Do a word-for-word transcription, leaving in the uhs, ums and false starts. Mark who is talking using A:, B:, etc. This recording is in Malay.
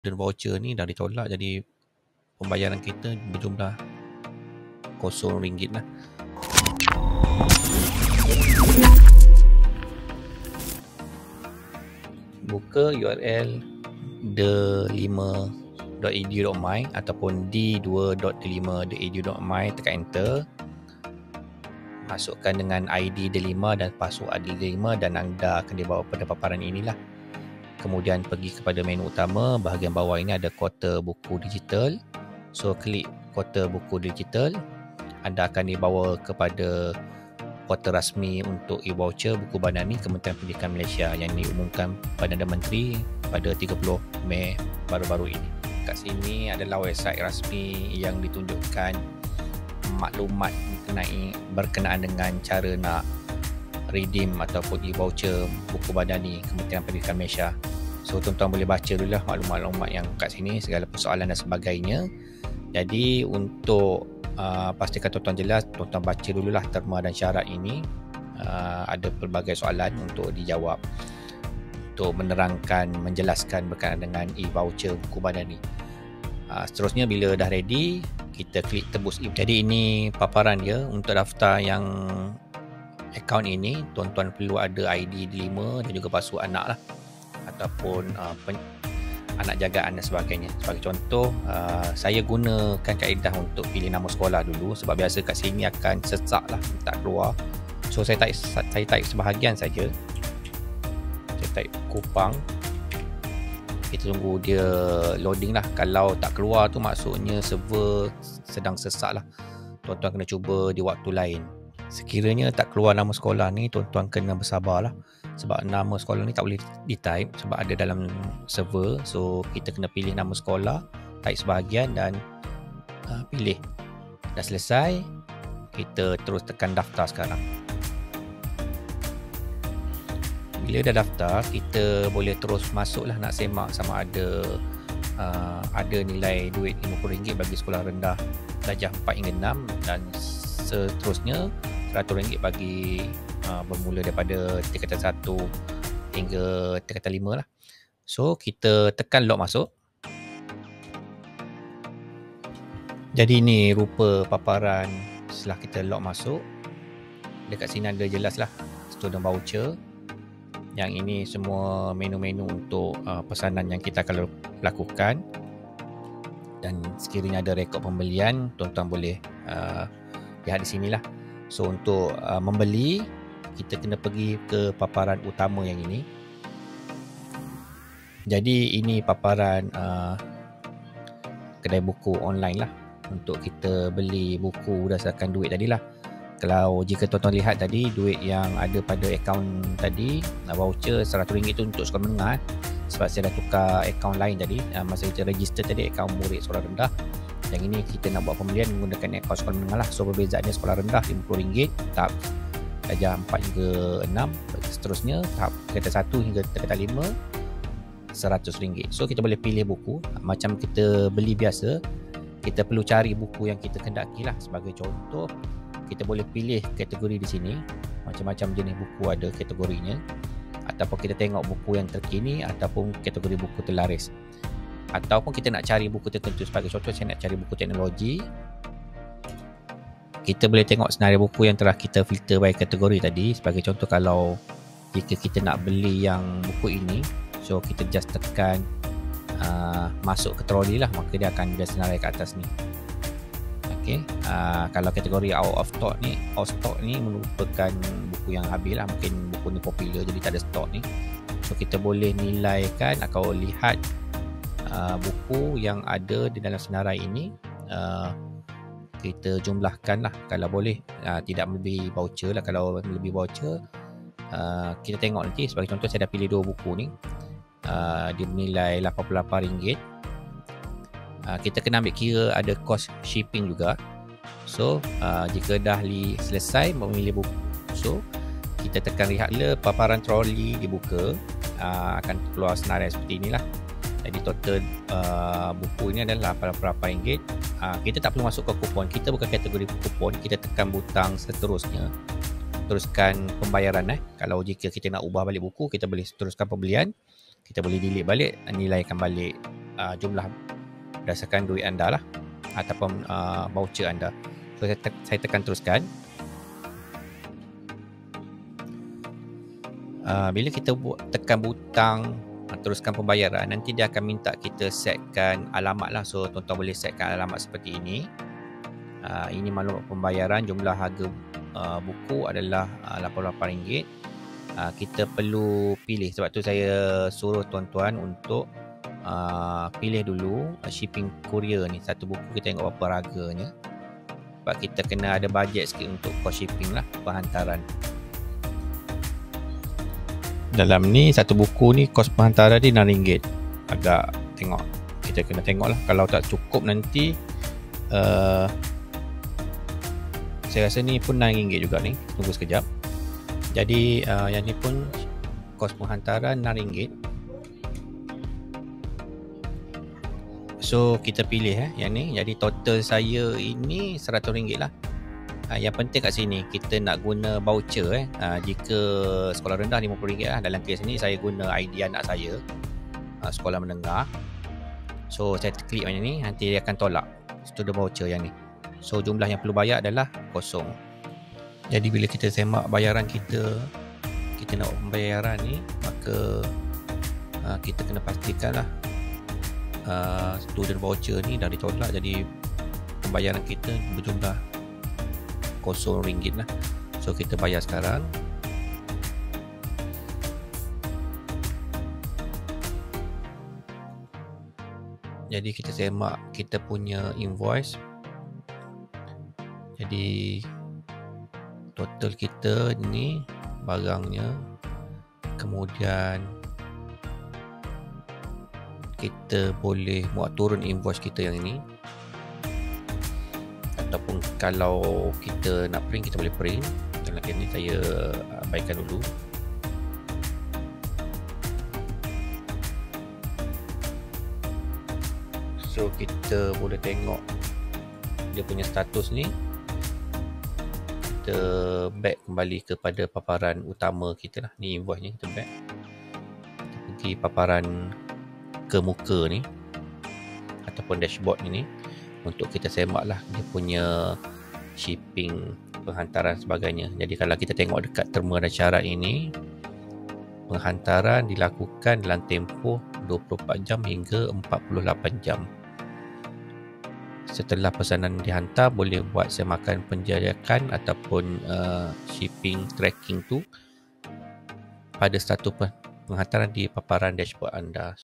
A: dan voucher ni dah ditolak, jadi pembayaran kita berjumlah kosong ringgit lah. Buka U R L d lima dot e d u dot m y ataupun d dua dot d lima dot e d u dot m y, tekan enter. Masukkan dengan I D d lima dan password d lima dan anda akan dibawa pada paparan inilah. Kemudian pergi kepada menu utama, bahagian bawah ini ada kuota buku digital. So klik kuota buku digital, anda akan dibawa kepada kuota rasmi untuk e-voucher buku Bandani Kementerian Pendidikan Malaysia yang diumumkan Perdana Menteri pada tiga puluh Mei baru-baru ini. Kat sini adalah website rasmi yang ditunjukkan maklumat mengenai berkenaan dengan cara nak redeem ataupun e-voucher buku Bandani Kementerian Pendidikan Malaysia. So tuan-tuan boleh baca dulu lah maklumat-maklumat yang kat sini, segala persoalan dan sebagainya. Jadi untuk uh, pastikan tuan-tuan jelas, tuan-tuan baca dululah terma dan syarat ini. Uh, ada pelbagai soalan untuk dijawab, untuk menerangkan, menjelaskan berkenaan dengan e-voucher buku Bandani. Uh, seterusnya bila dah ready, kita klik tebus. Jadi ini paparan dia. Untuk daftar yang akaun ini, tuan-tuan perlu ada I D d lima dan juga password anak lah, ataupun uh, pen- anak jagaan dan sebagainya. Sebagai contoh, uh, saya gunakan kaedah untuk pilih nama sekolah dulu, sebab biasa kat sini akan sesak lah, tak keluar. So saya type, saya type sebahagian saja. Saya type Kupang. Kita tunggu dia loading lah. Kalau tak keluar tu maksudnya server sedang sesak lah. Tuan-tuan kena cuba di waktu lain. Sekiranya tak keluar nama sekolah ni, tuan-tuan kena bersabar lah. Sebab nama sekolah ni tak boleh di-type sebab ada dalam server. So kita kena pilih nama sekolah, type sebahagian dan uh, pilih. Dah selesai, kita terus tekan daftar sekarang. Bila dah daftar, kita boleh terus masuk lah nak semak sama ada uh, ada nilai duit lima puluh ringgit bagi sekolah rendah darjah empat hingga enam dan seterusnya seratus ringgit bagi uh, bermula daripada tingkatan satu hingga tingkatan lima lah. So kita tekan lock masuk. Jadi ini rupa paparan setelah kita lock masuk. Dekat sini ada jelas lah student voucher. Yang ini semua menu-menu untuk uh, pesanan yang kita akan lakukan. Dan sekiranya ada rekod pembelian, tuan-tuan boleh uh, lihat di sini lah. So untuk uh, membeli, kita kena pergi ke paparan utama yang ini. Jadi ini paparan uh, kedai buku online lah, untuk kita beli buku berdasarkan duit tadi lah. Kalau jika tuan-tuan lihat tadi, duit yang ada pada akaun tadi, voucher seratus ringgit tu untuk sekolah menengah. Sebab saya dah tukar akaun lain tadi, masa kita register tadi akaun murid sekolah rendah. Yang ini kita nak buat pembelian menggunakan akaun sekolah menengah lah. So perbezaannya sekolah rendah lima puluh ringgit, tahap darjah empat hingga enam, seterusnya tahap tingkatan satu hingga tingkatan lima seratus ringgit. So kita boleh pilih buku macam kita beli biasa. Kita perlu cari buku yang kita kendaki lah. Sebagai contoh, kita boleh pilih kategori di sini. Macam-macam jenis buku ada kategorinya. Ataupun kita tengok buku yang terkini ataupun kategori buku terlaris. Ataupun kita nak cari buku tertentu. Sebagai contoh, saya nak cari buku teknologi. Kita boleh tengok senarai buku yang telah kita filter by kategori tadi. Sebagai contoh, kalau jika kita nak beli yang buku ini, so kita just tekan uh, masuk ke troli lah, maka dia akan dia senarai ke atas ni. Okay. Uh, kalau kategori out of stock ni, out of stock ni merupakan buku yang habis lah. Mungkin buku ni popular jadi tak ada stok ni. So kita boleh nilaikan atau lihat uh, buku yang ada di dalam senarai ini. uh, Kita jumlahkan lah kalau boleh. uh, Tidak melebihi voucher lah. Kalau melebihi voucher, uh, kita tengok nanti. Sebagai contoh, saya dah pilih dua buku ni. uh, Dia bernilai lapan puluh lapan ringgit. Uh, kita kena ambil kira ada kos shipping juga. So uh, jika dah li selesai memilih buku, so kita tekan lihat le paparan troli dibuka, uh, akan keluar senarai seperti inilah. Jadi total uh, buku ini adalah lapan puluh lapan ringgit. uh, Kita tak perlu masuk ke kupon. Kita bukan kategori kupon. Kita tekan butang seterusnya, teruskan pembayaran. eh. Kalau jika kita nak ubah balik buku, kita boleh teruskan pembelian. Kita boleh delete balik, nilaikan balik uh, jumlah berdasarkan duit anda lah, ataupun uh, voucher anda. So saya, te- saya tekan teruskan. Uh, bila kita buat, tekan butang uh, teruskan pembayaran, nanti dia akan minta kita setkan alamat lah. So tuan-tuan boleh setkan alamat seperti ini. Uh, ini maklumat pembayaran. Jumlah harga uh, buku adalah uh, lapan puluh lapan ringgit. Uh, kita perlu pilih, sebab tu saya suruh tuan-tuan untuk uh, pilih dulu uh, shipping courier ni. Satu buku kita tengok berapa harganya, sebab kita kena ada bajet sikit untuk cost shipping lah, penghantaran. Dalam ni satu buku ni kos penghantaran dia enam ringgit. Agak tengok, kita kena tengok lah. Kalau tak cukup nanti uh, saya rasa ni pun enam ringgit juga ni. Tunggu sekejap. Jadi uh, yang ni pun kos penghantaran enam ringgit. So kita pilih eh yang ni. Jadi total saya ini seratus ringgit lah. Uh, yang penting kat sini kita nak guna voucher eh. Uh, jika sekolah rendah lima puluh ringgit lah. Dalam kes ni saya guna I D anak saya, uh, sekolah menengah. So saya klik macam ni, nanti dia akan tolak student voucher yang ni. So jumlah yang perlu bayar adalah kosong. Jadi bila kita semak bayaran kita, kita nak pembayaran ni, maka uh, kita kena pastikan lah uh, student voucher ni dah ditolak. Jadi pembayaran kita berjumlah kosong ringgit lah. So kita bayar sekarang. Jadi kita semak kita punya invoice. Jadi total kita ni barangnya, kemudian kita boleh buat turun invoice kita yang ini, ataupun kalau kita nak print, kita boleh print. Dalam kes ni saya abaikan dulu. So kita boleh tengok dia punya status ni. Kita back kembali kepada paparan utama kita lah. Ni invoice ni, kita back, kita pergi paparan ke muka ni ataupun dashboard ni, untuk kita semak lah dia punya shipping, penghantaran sebagainya. Jadi kalau kita tengok dekat terma dan syarat ini, penghantaran dilakukan dalam tempoh dua puluh empat jam hingga empat puluh lapan jam. Setelah pesanan dihantar, boleh buat semakan penjajakan ataupun uh, shipping tracking tu pada status penghantaran di paparan dashboard anda.